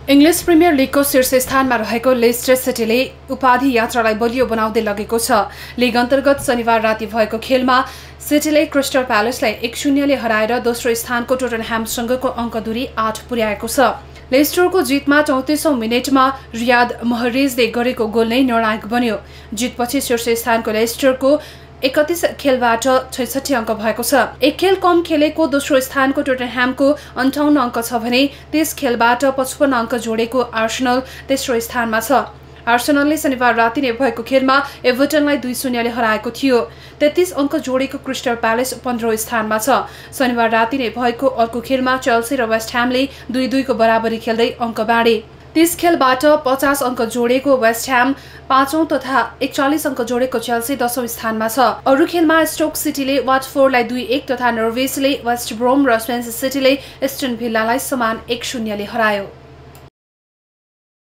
English premier लीगको शीर्ष स्थानमा रहेको लेस्टर सिटीले उपाधि यात्रालाई बलियो बनाउँदै लगेको छ। लीग अन्तर्गत शनिबार राति भएको खेलमा सिटीले क्रिस्टल प्यालेसलाई 1-0 ले हराएर दोस्रो स्थानको टोटनह्यामसँगको अङ्क दूरी 8 पुर्याएको छ। लेस्टरको जितमा 34औं मिनेटमा रियाद महरेजले गरेको गोल नै निर्णायक बन्यो। जितपछि शीर्ष स्थानको लेस्टरको 31 खेलबाट 66 अङ्क भएको छ। एक खेल कम खेलेको दोस्रो स्थानको टोटनह्यामको 58 अङ्क छ भने 30 खेलबाट 55 अङ्क जोडेको आर्सेनल तेस्रो स्थानमा छ। आर्सेनलले शनिबार राति नै भएको खेलमा एभर्टनलाई 2-0 ले हराएको थियो। 33 अङ्क जोडेको क्रिस्टल प्यालेस 15औं स्थानमा छ। शनिबार राति नै भएको अर्को खेलमा चेल्सी र वेस्ट ह्यामले 2-2 को बराबरी खेल्दै अङ्क बाँडे। 30 खेलबाट 50 अङ्क जोडेको वेस्ट ह्याम 5औं तथा 41 अङ्क जोडेको चेल्सी 10औं स्थानमा छ। अरू खेलमा स्टोक सिटीले वाटफोर्डलाई 2-1 तथा नर्विचले वेस्ट ब्रोम र स्वेन्स सिटीले एस्टन भिल्लालाई समान 1-0 ले हरायो।